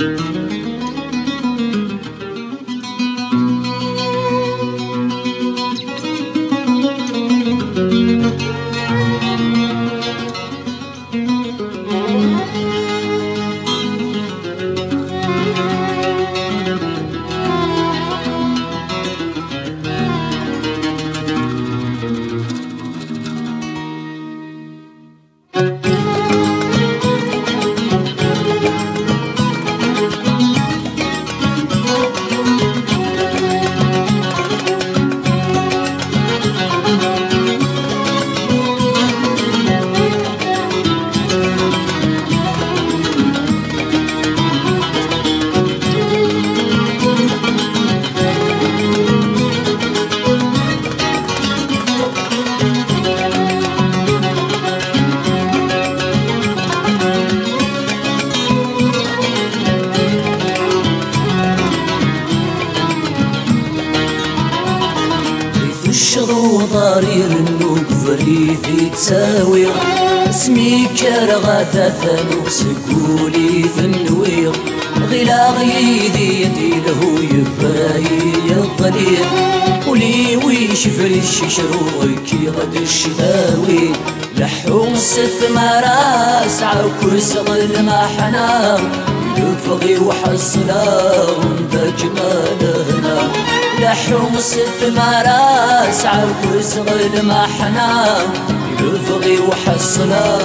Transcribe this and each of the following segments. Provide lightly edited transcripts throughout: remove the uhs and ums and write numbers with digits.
ضرير النوب فريدي تساوي اسمي كرغة ثانو سكولي في النوير غلا غيدي يدي له يفاي الضليل ولي ويش فريش شروك غد الشتاوي لحوم ست مراس عكوس غل ما حنا يفغي وحصلا بجمالنا لحوم ست مراس عكوس غل ما حنا يفغي وحصلا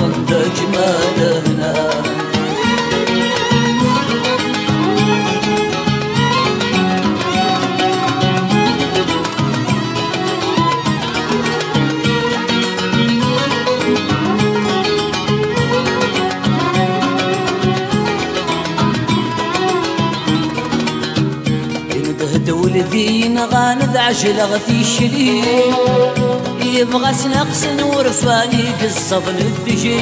بجمالنا ولدينا غاند عجل غثي شلي يبغى سنقص ورفاني قصة الدجي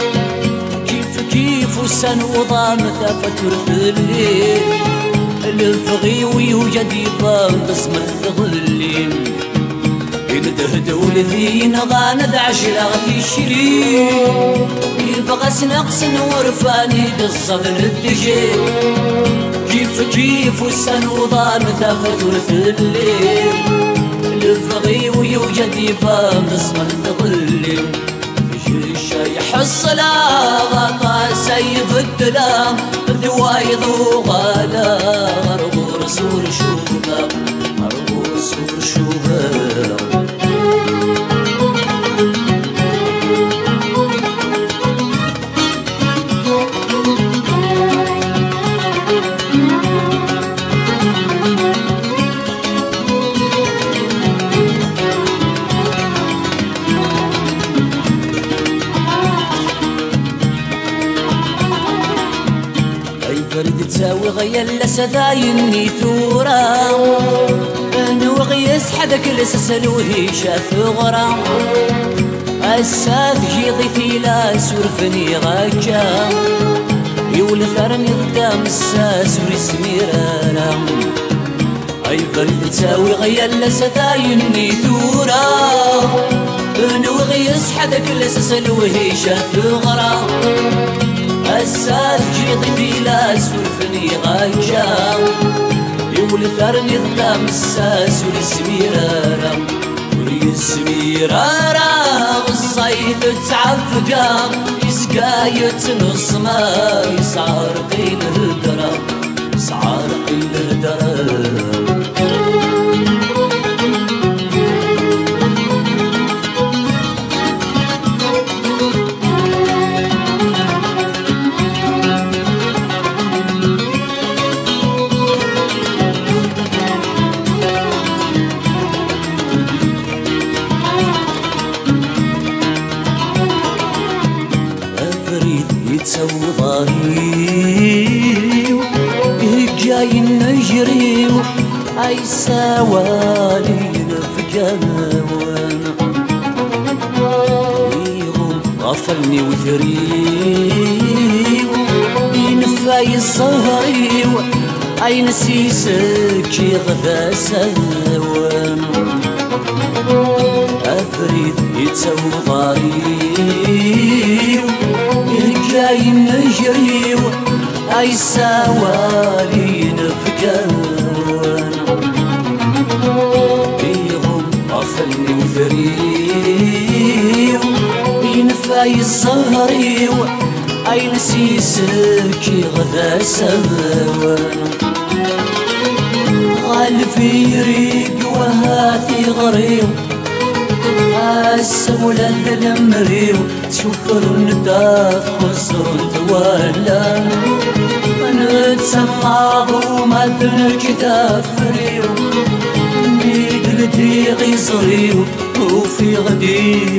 كيف وسن وضام ثافت في الليل الفغي ويوجد يبان قسم الثغلين يندهد ولدينا غاند عجل غثي شلي يبغى سنقص ورفاني قصة الدجي كيف والسن وضام ثافتر في الليل الفغي ويوجد يبان اسم الظليل الشاي حصلا غطا سيف الدلام ذوايض وغالا غرغور سور شوبا غرغور سور شوبا فرد تساوي غيال سدايني ثورا نوغي يسحدك لسسلوهي شاف غرا الساف جيضي في لا سورفني غاجا يولثرني قدام الساس ورسمي رانا اي فرد تساوي غيال سدايني ثورا نوغي يسحدك لسسلوهي شاف غرا الساف جيضي في لا سورفني غاجا يولثرني قدام الساس ورسميرارا ورسميرارا الصيد تعفقا يسقايت نص ما يسعرقي الهدرا يسعرقي الهدرا يتسوى ضريو جاي نجريو اي سوالينا في جوانا يغم غفلني وثريو ينفاي الصهريو اي نسيسك يغذى سوانا افريد يتسوى ضريو جاي نجريو أي سوالي نفجان بيهم غفلني وفريو ينفاي الزهري أي نسيسك غدا سوان غالفي يريق وهاتي غريو السمولة المريو تشكر نداف خسر تولى نتسمع وما تنجد فريو نيدلتي غيصريو وفي غدي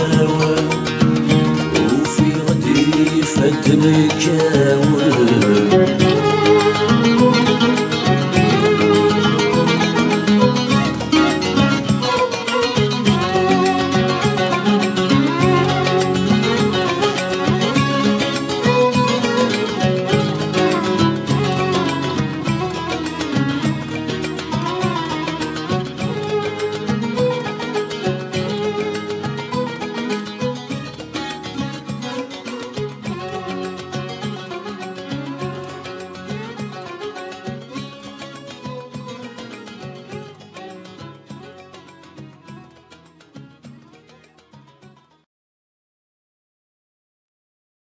فتنجاوى وفي غدي فتنجاوى